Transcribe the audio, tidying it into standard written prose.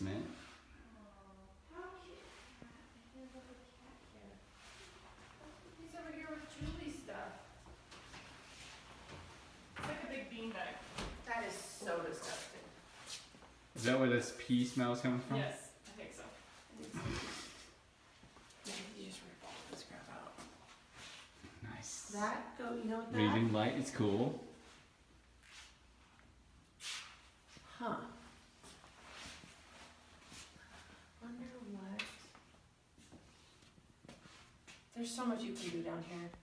basement. How cute. There's a little cat here. He's over here with Julie's stuff. It's like a big beanbag. That is so disgusting. Is that where this pee smell is coming from? Yes, I think so. Maybe you just rip all this crap out. Nice. That go, you know what that? Reading light is cool. Huh. Wonder what. There's so much you can do down here.